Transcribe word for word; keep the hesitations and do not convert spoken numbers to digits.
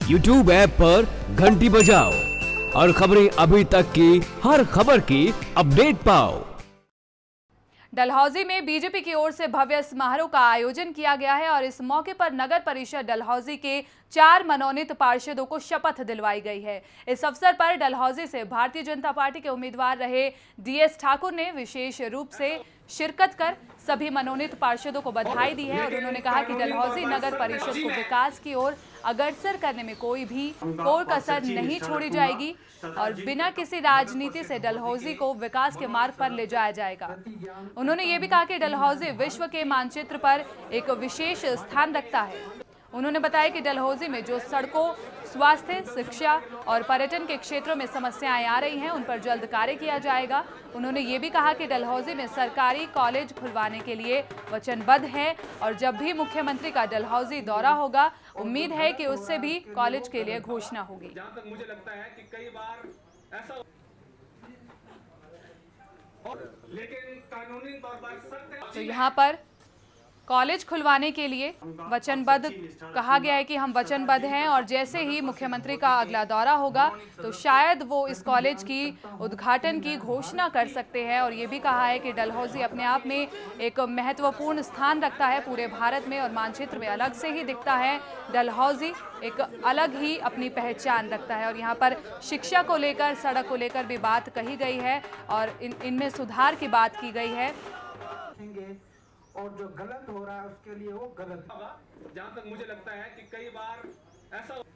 YouTube app पर घंटी बजाओ और खबरें अभी तक की हर खबर की अपडेट पाओ। डलहौजी में बीजेपी की ओर से भव्य समारोह का आयोजन किया गया है और इस मौके पर नगर परिषद डलहौजी के चार मनोनीत पार्षदों को शपथ दिलवाई गई है। इस अवसर पर डलहौजी से भारतीय जनता पार्टी के उम्मीदवार रहे डीएस ठाकुर ने विशेष रूप से शिरकत कर सभी मनोनीत पार्षदों को बधाई दी है और उन्होंने कहा कि डलहौजी नगर परिषद को विकास की ओर अग्रसर करने में कोई भी कोई कसर नहीं छोड़ी जाएगी और बिना किसी राजनीति से डलहौजी को विकास के मार्ग पर ले जाया जाएगा। उन्होंने ये भी कहा कि डलहौजी विश्व के मानचित्र पर एक विशेष स्थान रखता है। उन्होंने बताया कि डलहौजी में जो सड़कों, स्वास्थ्य, शिक्षा और पर्यटन के क्षेत्रों में समस्याएं आ रही हैं, उन पर जल्द कार्य किया जाएगा। उन्होंने ये भी कहा कि डलहौजी में सरकारी कॉलेज खुलवाने के लिए वचनबद्ध है और जब भी मुख्यमंत्री का डलहौजी दौरा होगा, उम्मीद है कि उससे भी कॉलेज के लिए घोषणा होगी। मुझे लगता है कि कई बार ऐसा लेकिन कानूनी तौर पर सत्य तो यहाँ पर कॉलेज खुलवाने के लिए वचनबद्ध कहा गया है कि हम वचनबद्ध हैं और जैसे ही मुख्यमंत्री का अगला दौरा होगा तो शायद वो इस कॉलेज की उद्घाटन की घोषणा कर सकते हैं। और ये भी कहा है कि डलहौजी अपने आप में एक महत्वपूर्ण स्थान रखता है पूरे भारत में और मानचित्र में अलग से ही दिखता है। डलहौजी एक अलग ही अपनी पहचान रखता है और यहाँ पर शिक्षा को लेकर, सड़क को लेकर भी बात कही गई है और इन इनमें सुधार की बात की गई है। और जो गलत हो रहा है उसके लिए वो गलत जहाँ तक मुझे लगता है कि कई बार ऐसा